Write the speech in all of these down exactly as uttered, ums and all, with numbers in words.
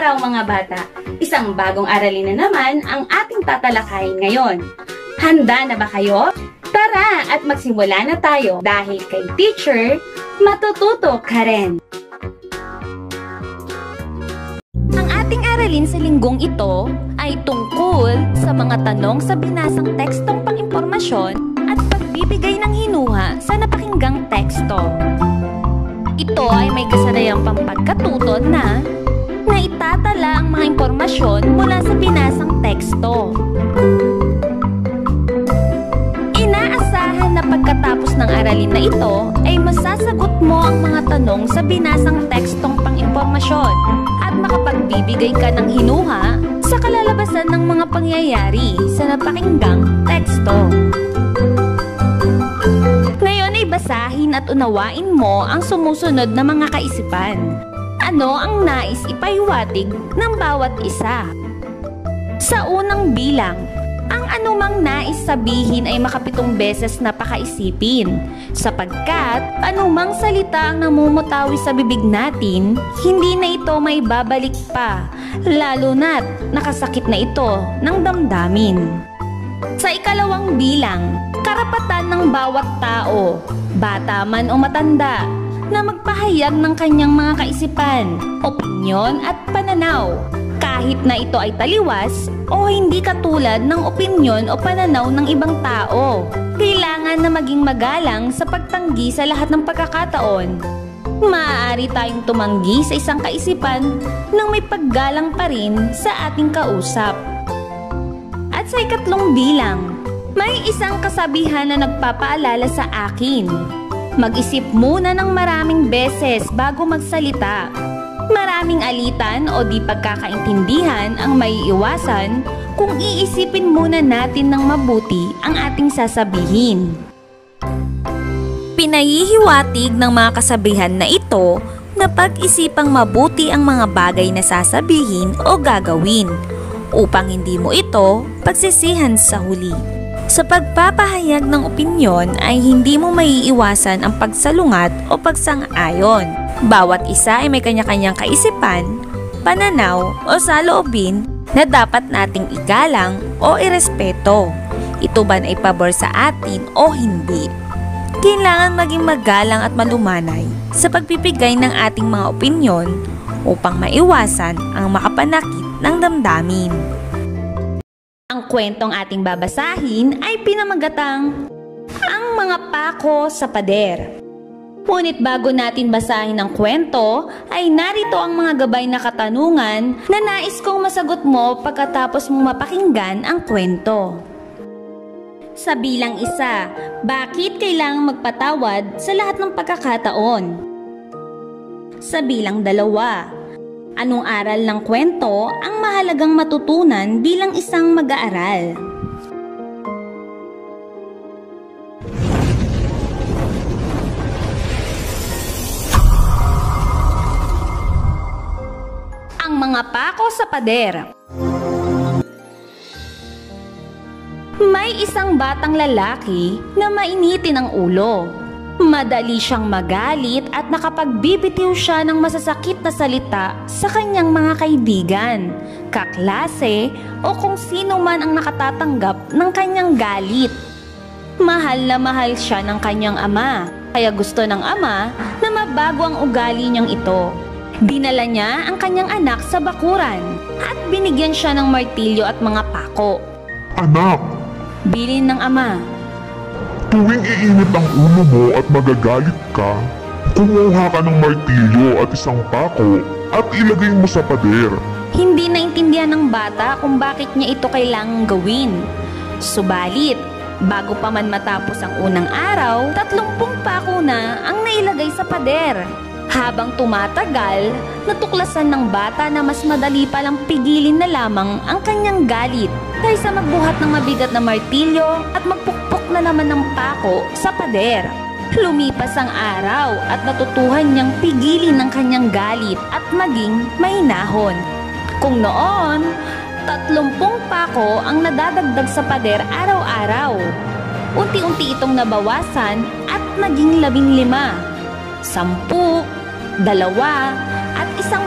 araw mga bata! Isang bagong aralin na naman ang ating tatalakayin ngayon. Handa na ba kayo? Tara at magsimula na tayo dahil kay teacher, matututo ka rin. Ang ating aralin sa linggong ito ay tungkol sa mga tanong sa binasang tekstong pang-impormasyon at pagbibigay ng hinuha sa napakinggang teksto. Ito ay may kasanayang pampagkatuto na naitatala ang mga impormasyon mula sa binasang teksto. Inaasahan na pagkatapos ng aralin na ito ay masasagot mo ang mga tanong sa binasang tekstong pang-impormasyon at makapagbibigay ka ng hinuha sa kalalabasan ng mga pangyayari sa napakinggang teksto. Ngayon ay basahin at unawain mo ang sumusunod na mga kaisipan. Ano ang nais ipaiwatig ng bawat isa? Sa unang bilang, ang anumang nais sabihin ay makapitong beses na pakaisipin, sapagkat anumang salita ang namumutawi sa bibig natin, hindi na ito may babalik pa, lalo na't nakasakit na ito ng damdamin. Sa ikalawang bilang, karapatan ng bawat tao, bata man o matanda, na magpahayag ng kanyang mga kaisipan, opinyon at pananaw, kahit na ito ay taliwas o hindi katulad ng opinyon o pananaw ng ibang tao. Kailangan na maging magalang sa pagtanggi sa lahat ng pagkakataon. Maaari tayong tumanggi sa isang kaisipan nang may paggalang pa rin sa ating kausap. At sa ikatlong bilang, may isang kasabihan na nagpapaalala sa akin. Mag-isip muna ng maraming beses bago magsalita. Maraming alitan o di pagkakaintindihan ang maiiwasan kung iisipin muna natin ng mabuti ang ating sasabihin. Pinahihiwatig ng mga kasabihan na ito na pag-isipang mabuti ang mga bagay na sasabihin o gagawin upang hindi mo ito pagsisihan sa huli. Sa pagpapahayag ng opinyon ay hindi mo maiiwasan ang pagsalungat o pagsang-ayon. Bawat isa ay may kanya-kanyang kaisipan, pananaw o saloobin na dapat nating igalang o irespeto. Ito ba ay pabor sa atin o hindi? Kailangan maging magalang at malumanay sa pagpipigay ng ating mga opinyon upang maiwasan ang makapanakit ng damdamin. Ang kwentong ating babasahin ay pinamagatang Ang Mga Pako sa Pader. Ngunit bago natin basahin ang kwento, ay narito ang mga gabay na katanungan na nais kong masagot mo pagkatapos mo mapakinggan ang kwento. Sa bilang isa, bakit kailangang magpatawad sa lahat ng pagkakataon? Sa bilang dalawa, anong aral ng kwento ang mahalagang matutunan bilang isang mag-aaral? Ang Mga Pako sa Pader. May isang batang lalaki na mainitin ang ulo. Madali siyang magalit at nakapagbibitiw siya ng masasakit na salita sa kanyang mga kaibigan, kaklase o kung sino man ang nakatatanggap ng kanyang galit. Mahal na mahal siya ng kanyang ama, kaya gusto ng ama na mabago ang ugali niyang ito. Dinala niya ang kanyang anak sa bakuran at binigyan siya ng martilyo at mga pako. Anak! Bilin ng ama. Tuwing iinit ang ulo mo at magagalit ka, kumuha ka ng martilyo at isang pako at ilagay mo sa pader. Hindi naintindihan ng bata kung bakit niya ito kailangang gawin. Subalit, bago pa man matapos ang unang araw, tatlumpung pako na ang nailagay sa pader. Habang tumatagal, natuklasan ng bata na mas madali palang pigilin na lamang ang kanyang galit kaysa magbuhat ng mabigat na martilyo at magpukpok na naman ng pako sa pader. Lumipas ang araw at natutuhan niyang pigilin ang kanyang galit at maging mahinahon. Kung noon, tatlumpung pako ang nadadagdag sa pader araw-araw. Unti-unti itong nabawasan at naging labing lima, sampu, dalawa, at isang pako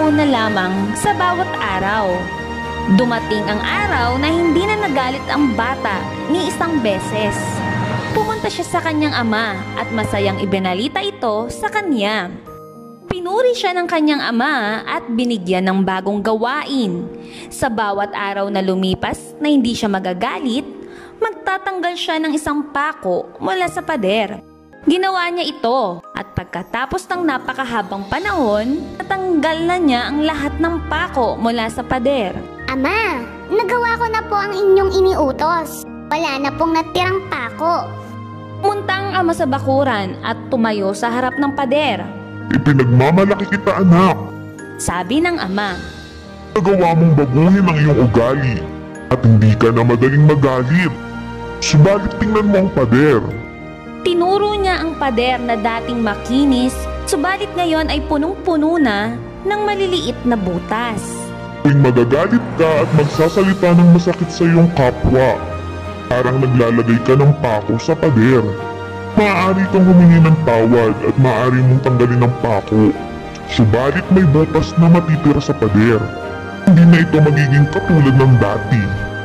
pangako na lamang sa bawat araw. Dumating ang araw na hindi na nagalit ang bata ni isang beses. Pumunta siya sa kanyang ama at masayang ibinalita ito sa kanya. Pinuri siya ng kanyang ama at binigyan ng bagong gawain. Sa bawat araw na lumipas na hindi siya magagalit, magtatanggal siya ng isang pako mula sa pader. Ginawa niya ito at pagkatapos ng napakahabang panahon, natanggal na niya ang lahat ng pako mula sa pader. Ama, nagawa ko na po ang inyong iniutos. Wala na pong natirang pako. Pumunta ang ama sa bakuran at tumayo sa harap ng pader. Ipinagmamalaki kita, anak. Sabi ng ama, Nagawa mong baguhin ang iyong ugali at hindi ka na madaling magalit. Subalit tingnan mo ang pader. tinuro niya ang pader na dating makinis, subalit ngayon ay punong-puno na ng maliliit na butas. Tuwing magagalit ka at magsasalita ng masakit sa iyong kapwa, parang naglalagay ka ng pako sa pader. Maaari kang humingi ng tawad at maaari mong tanggalin ang pako. Subalit may butas na matitira sa pader. Hindi na ito magiging katulad ng dati.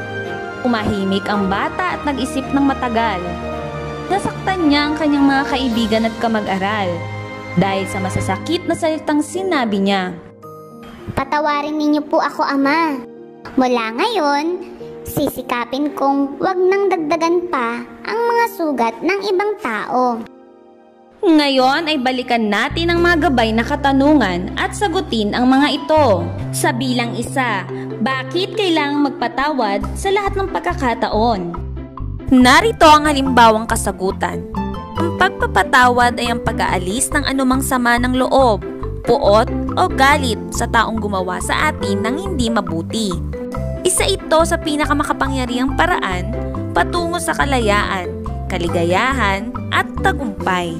Umahimik ang bata at nag-isip ng matagal. Nasaktan niya ang kanyang mga kaibigan at kamag-aral dahil sa masasakit na salitang sinabi niya. Patawarin ninyo po ako, Ama. Mula ngayon, sisikapin kong wag nang dagdagan pa ang mga sugat ng ibang tao. Ngayon ay balikan natin ang mga gabay na katanungan at sagutin ang mga ito. Sa bilang isa, bakit kailangang magpatawad sa lahat ng pagkakataon? Narito ang halimbawang kasagutan. Ang pagpapatawad ay ang pag-aalis ng anumang sama ng loob, puot o galit sa taong gumawa sa atin ng hindi mabuti. Isa ito sa pinakamakapangyarihang paraan patungo sa kalayaan, kaligayahan at tagumpay.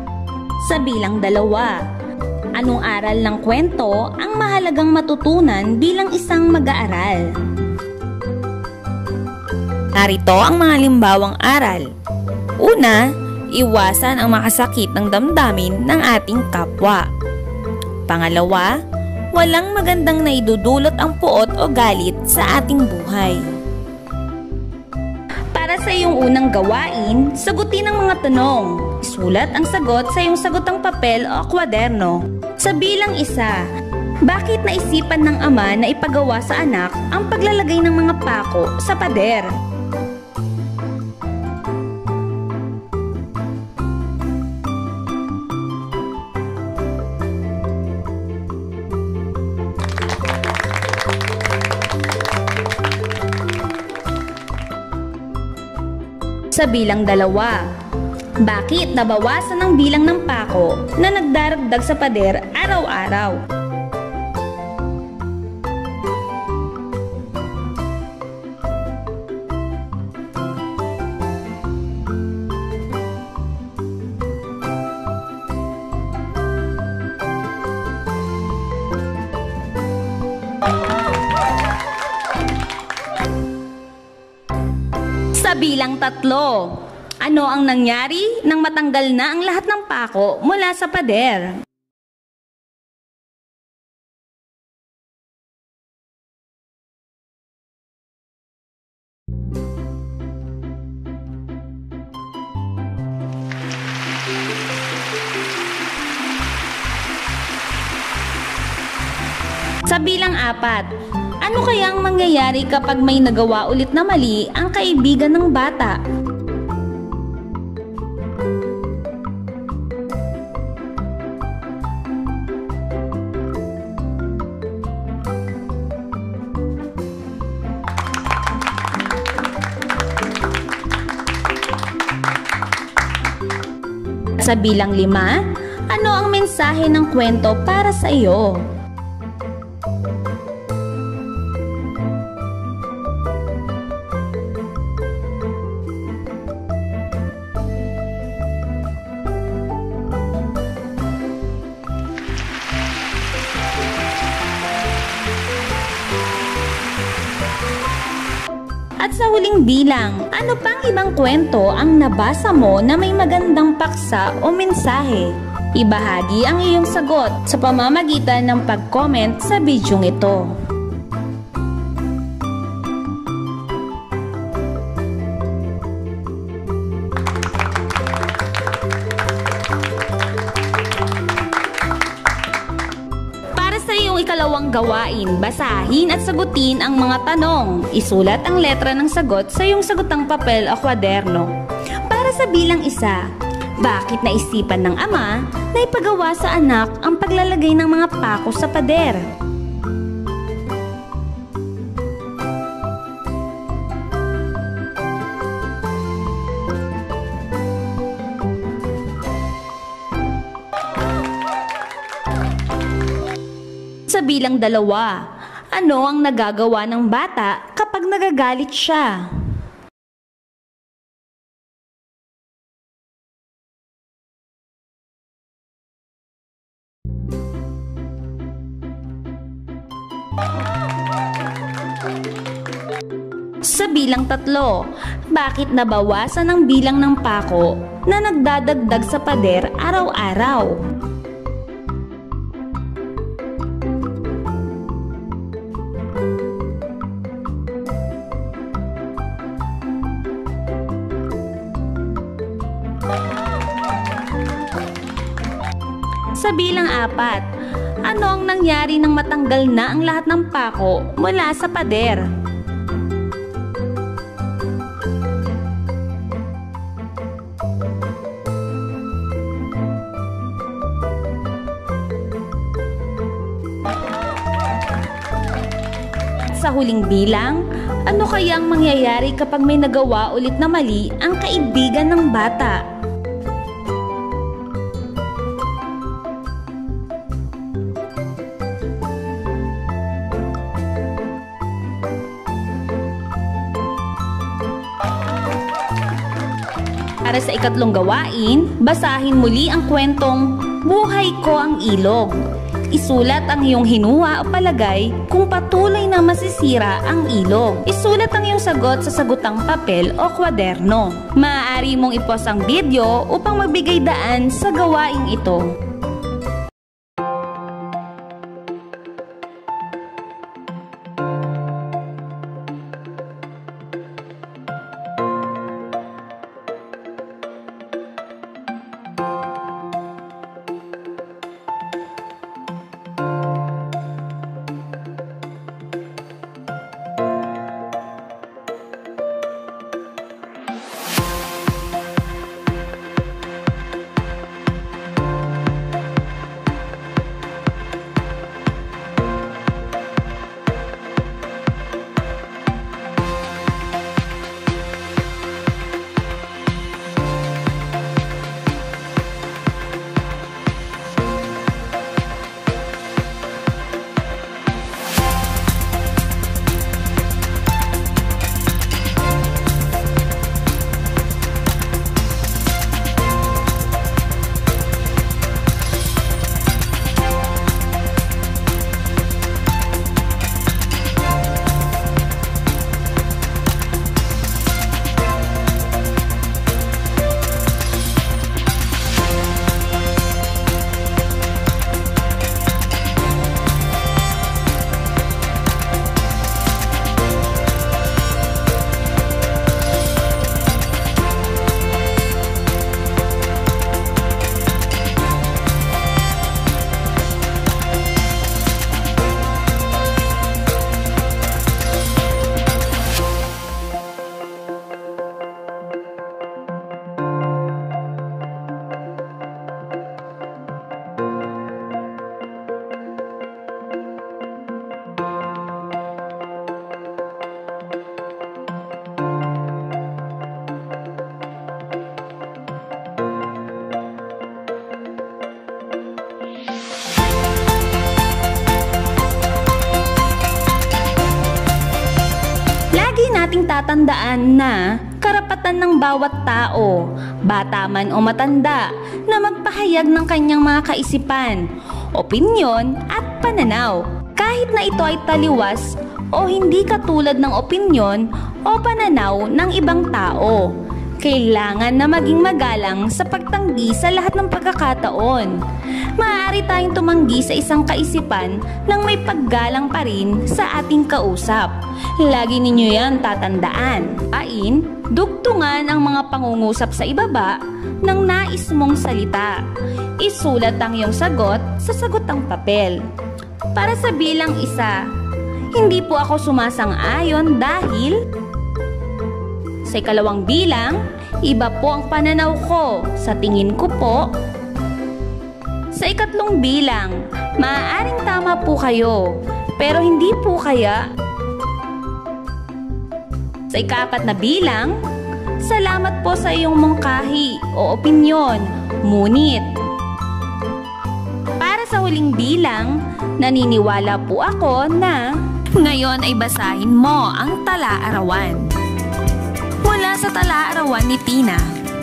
Sa bilang dalawa, anong aral ng kwento ang mahalagang matutunan bilang isang mag-aaral? Narito ang mga limbawang aral. Una, iwasan ang makasakit ng damdamin ng ating kapwa. Pangalawa, walang magandang naidudulot ang puot o galit sa ating buhay. Para sa iyong unang gawain, sagutin ang mga tanong. Isulat ang sagot sa iyong sagotang papel o kwaderno. Sa bilang isa, bakit naisipan ng ama na ipagawa sa anak ang paglalagay ng mga pako sa pader? Sa bilang dalawa, bakit nabawasan ang bilang ng pako na nagdaragdag sa pader araw-araw? Sa bilang tatlo, ano ang nangyari nang matanggal na ang lahat ng pako mula sa pader? Sa bilang apat, ano kayang mangyayari kapag may nagawa ulit na mali ang kaibigan ng bata? Sa bilang lima, ano ang mensahe ng kwento para sa iyo? At sa huling bilang, ano pang ibang kwento ang nabasa mo na may magandang paksa o mensahe? Ibahagi ang iyong sagot sa pamamagitan ng pag-comment sa bidyong ito. Ikalawang gawain, basahin at sagutin ang mga tanong. Isulat ang letra ng sagot sa iyong sagutang papel o kwaderno. Para sa bilang isa, bakit naisipan ng ama na ipagawa sa anak ang paglalagay ng mga pako sa pader? Sa bilang dalawa, ano ang nagagawa ng bata kapag nagagalit siya? Sa bilang tatlo, bakit nabawasan ang bilang ng pako na nagdadagdag sa pader araw-araw? Sa bilang apat, ano ang nangyari nang matanggal na ang lahat ng pako mula sa pader? Sa huling bilang, ano kayang mangyayari kapag may nagawa ulit na mali ang kaibigan ng bata? Para sa ikatlong gawain, basahin muli ang kwentong Buhay Ko Ang Ilog. Isulat ang iyong hinuha o palagay kung patuloy na masisira ang ilog. Isulat ang iyong sagot sa sagutang papel o kwaderno. Maaari mong i-pause ang video upang magbigay daan sa gawaing ito. nating tatandaan na karapatan ng bawat tao, bata man o matanda, na magpahayag ng kanyang mga kaisipan, opinyon at pananaw. Kahit na ito ay taliwas o hindi katulad ng opinyon o pananaw ng ibang tao, kailangan na maging magalang sa pagtanggi sa lahat ng pagkakataon. Maaari tayong tumanggi sa isang kaisipan nang may paggalang pa rin sa ating kausap. Lagi ninyo yan tatandaan. Ain, dugtungan ang mga pangungusap sa ibaba ng nais mong salita. Isulat ang iyong sagot sa sagotang papel. Para sa bilang isa, hindi po ako sumasang-ayon dahil sa ikalawang bilang, iba po ang pananaw ko, sa tingin ko po. Sa ikatlong bilang, maaaring tama po kayo, pero hindi po kaya. Sa ikaapat na bilang, salamat po sa iyong mungkahi o opinyon, ngunit. Para sa huling bilang, naniniwala po ako na ngayon ay basahin mo ang tala-arawan. Mula sa tala-arawan ni Tina.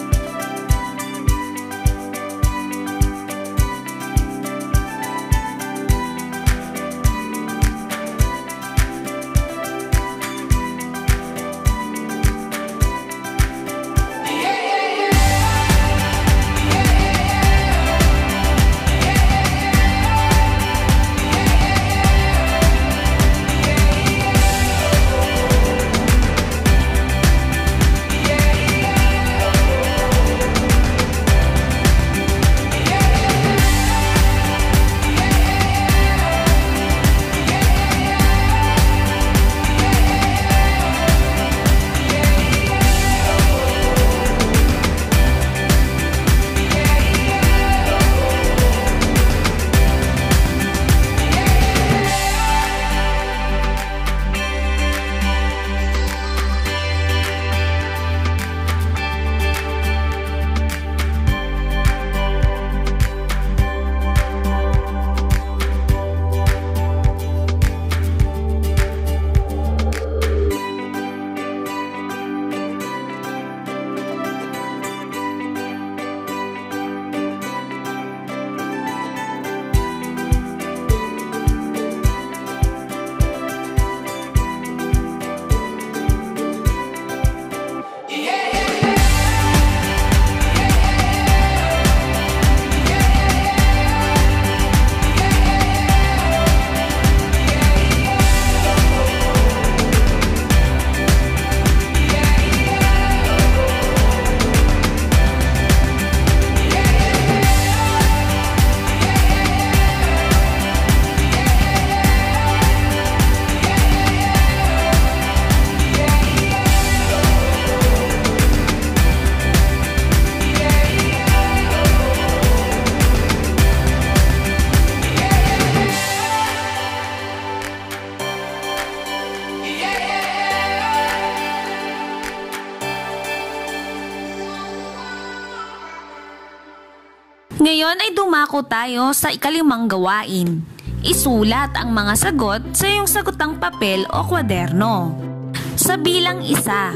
Ngayon ay dumako tayo sa ikalimang gawain. Isulat ang mga sagot sa iyong sagotang papel o kwaderno. Sa bilang isa,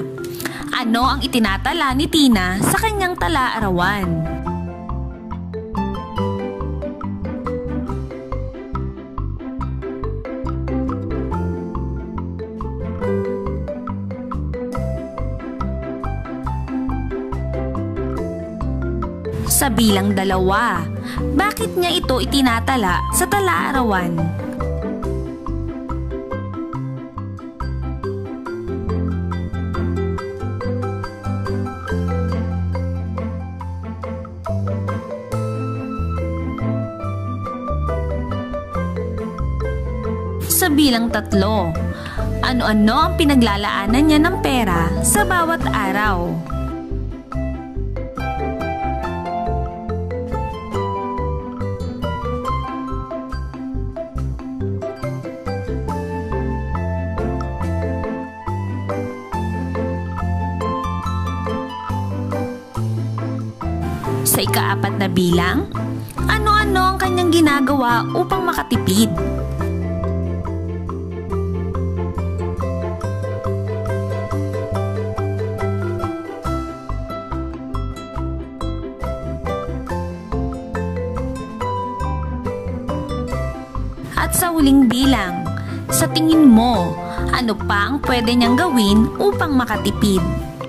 ano ang itinatala ni Tina sa kanyang tala-arawan? Sa bilang dalawa, bakit niya ito itinatala sa tala-arawan? Sa bilang tatlo, ano-ano ang pinaglalaanan niya ng pera sa bawat araw? Sa ikaapat na bilang, ano-ano ang kanyang ginagawa upang makatipid? At sa huling bilang, Sa tingin mo, ano pa ang pwede niyang gawin upang makatipid?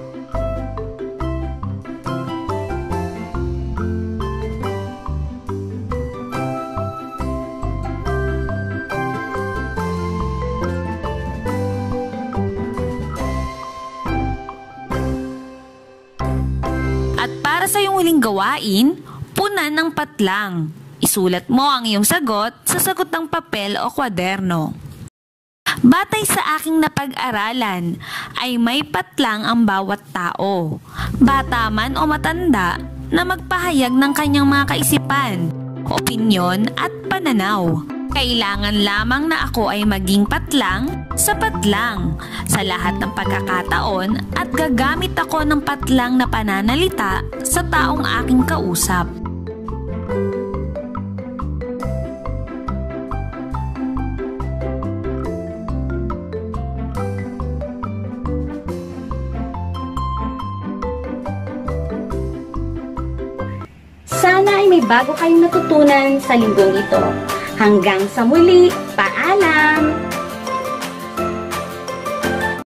At para sa iyong huling gawain, punan ng patlang. Isulat mo ang iyong sagot sa sagot ng papel o kwaderno. Batay sa aking napag-aralan, ay may patlang ang bawat tao, bata man o matanda, na magpahayag ng kanyang mga kaisipan, opinyon at pananaw. Kailangan lamang na ako ay maging patlang sa patlang sa lahat ng pagkakataon at gagamit ako ng patlang na pananalita sa taong aking kausap. Sana ay may bago kayong natutunan sa linggong ito. Hanggang sa muli, paalam!